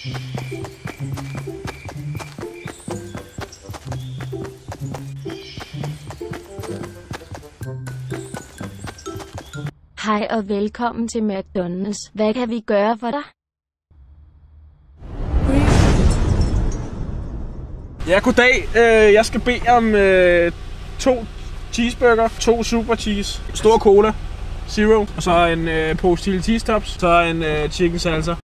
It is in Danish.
Hej og velkommen til McDonald's. Hvad kan vi gøre for dig? Ja, goddag. Jeg skal bede om 2 cheeseburger, 2 super cheese, stor cola, zero, og så en pose chili cheese tops, så en chicken salsa.